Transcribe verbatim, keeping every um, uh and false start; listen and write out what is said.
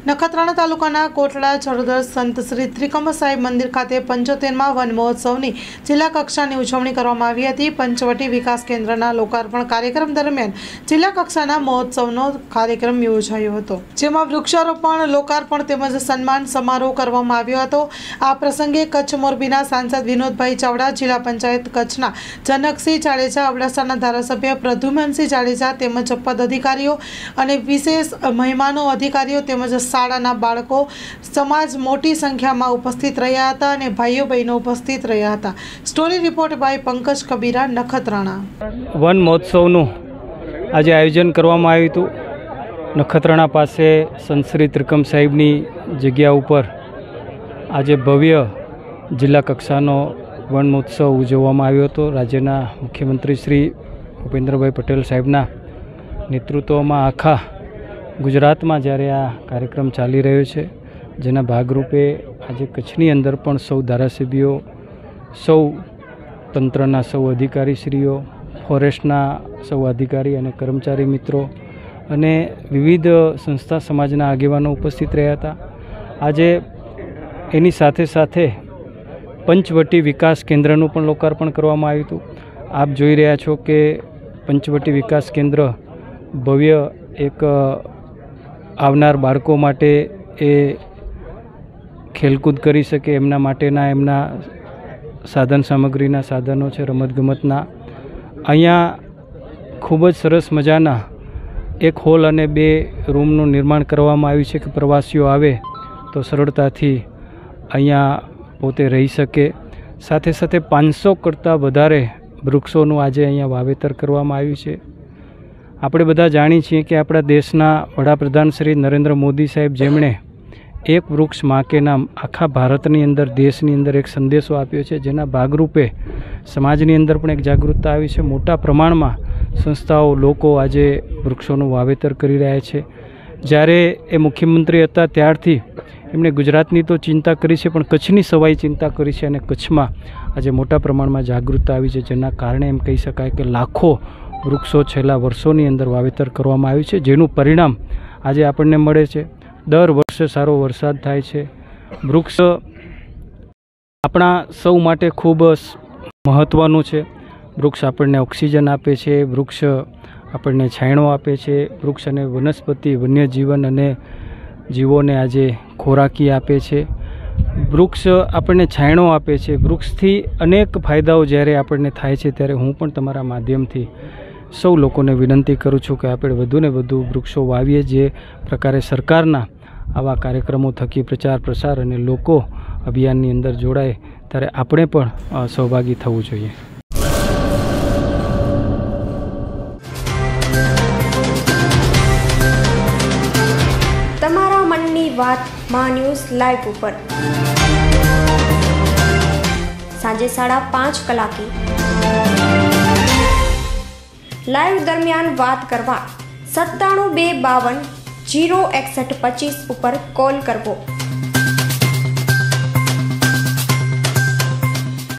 નખત્રાણા તાલુકાના કોટડા ચરોદર સંત શ્રી ત્રિકમ સાહેબ મંદિર ખાતે પંચોતેરમાં વન મહોત્સવની જિલ્લા કક્ષાની ઉજવણી કરવામાં આવી હતી। પંચવટી વિકાસ કેન્દ્રના લોકાર્પણ કાર્યક્રમ દરમિયાન જિલ્લા કક્ષાના મહોત્સવનો કાર્યક્રમ યોજાયો હતો, જેમાં વૃક્ષારોપણ, લોકાર્પણ તેમજ સન્માન સમારોહ કરવામાં આવ્યો હતો। આ પ્રસંગે કચ્છ મોરબીના સાંસદ વિનોદભાઈ ચાવડા, જિલ્લા પંચાયત કચ્છના જનકસિંહ જાડેજા, અબડાસાના ધારાસભ્ય પ્રદ્યુમનસિંહ જાડેજા તેમજ પદ અધિકારીઓ અને વિશેષ મહેમાનો અધિકારીઓ તેમજ શાળાના બાળકો સમાજ મોટી સંખ્યામાં ઉપસ્થિત રહ્યા હતા અને ભાઈઓ બહેનો ઉપસ્થિત રહ્યા હતા। Story report by Pankaj Kabira, Nakhatrana. વન મહોત્સવનું આજે આયોજન કરવામાં આવ્યું હતું। નખત્રાણા પાસે સંત શ્રી ત્રિકમ સાહેબની જગ્યા ઉપર આજે ભવ્ય જિલ્લા કક્ષાનો વન મહોત્સવ ઉજવવામાં આવ્યો હતો। રાજ્યના મુખ્યમંત્રી શ્રી ભૂપેન્દ્રભાઈ પટેલ સાહેબના નેતૃત્વમાં આખા ગુજરાતમાં જ્યારે આ કાર્યક્રમ ચાલી રહ્યો છે, જેના ભાગરૂપે આજે કચ્છની અંદર પણ સૌ ધારાસભ્યો, સૌ તંત્રના સૌ અધિકારીશ્રીઓ, ફોરેસ્ટના સૌ અધિકારી અને કર્મચારી મિત્રો અને વિવિધ સંસ્થા સમાજના આગેવાનો ઉપસ્થિત રહ્યા હતા। આજે એની સાથે સાથે પંચવટી વિકાસ કેન્દ્રનું પણ લોકાર્પણ કરવામાં આવ્યું હતું। આપ જોઈ રહ્યા છો કે પંચવટી વિકાસ કેન્દ્ર ભવ્ય એક આવનાર બાળકો માટે એ ખેલકૂદ કરી શકે એમના માટેના એમના સાધન સામગ્રીના સાધનો છે, રમતગમતના। અહીંયા ખૂબ જ સરસ મજાના એક હોલ અને બે રૂમનું નિર્માણ કરવામાં આવ્યું છે કે પ્રવાસીઓ આવે તો સરળતાથી અહીંયા પોતે રહી શકે। સાથે સાથે પાંચસો કરતાં વધારે વૃક્ષોનું આજે અહીંયા વાવેતર કરવામાં આવ્યું છે। આપણે બધા જાણીએ છીએ કે આપણા દેશના વડાપ્રધાન શ્રી નરેન્દ્ર મોદી સાહેબ, જેમણે એક વૃક્ષ માં કે નામ આખા ભારતની અંદર, દેશની અંદર એક સંદેશો આપ્યો છે, જેના ભાગરૂપે સમાજની અંદર પણ એક જાગૃતતા આવી છે। મોટા પ્રમાણમાં સંસ્થાઓ, લોકો આજે વૃક્ષોનું વાવેતર કરી રહ્યા છે। જ્યારે એ મુખ્યમંત્રી હતા ત્યારથી એમણે ગુજરાતની તો ચિંતા કરી છે, પણ કચ્છની સવાઈ ચિંતા કરી છે અને કચ્છમાં આજે મોટા પ્રમાણમાં જાગૃતતા આવી છે, જેના કારણે એમ કહી શકાય કે લાખો વૃક્ષો છેલ્લા વર્ષોની અંદર વાવેતર કરવામાં આવ્યું છે, જેનું પરિણામ આજે આપણને મળે છે। દર વર્ષે સારો વરસાદ થાય છે। વૃક્ષ આપણા સૌ માટે ખૂબ મહત્ત્વનું છે। વૃક્ષ આપણને ઓક્સિજન આપે છે, વૃક્ષ આપણને છાંયડો આપે છે, વૃક્ષ અને વનસ્પતિ, વન્યજીવન અને જીવોને આજે ખોરાકી આપે છે। વૃક્ષ આપણને છાંયડો આપે છે। વૃક્ષથી અનેક ફાયદાઓ જ્યારે આપણને થાય છે, ત્યારે હું પણ તમારા માધ્યમથી સૌ લોકોને વિનંતી કરું છું કે આપણે વધુને વધુ વૃક્ષો વાવીએ। જે પ્રકારે સરકારના આવા કાર્યક્રમો થકી પ્રચાર પ્રસાર અને લોકો અભિયાનની અંદર જોડાય, ત્યારે આપણે પણ સહભાગી થવું જોઈએ। તમારા મનની વાત માં ન્યૂઝ લાઈવ ઉપર સાંજે સાડા પાંચ કલાકે લાઈવ દરમિયાન વાત કરવા સત્તાણું બે બાવન જીરો એકસઠ પચીસ ઉપર કોલ કરવો।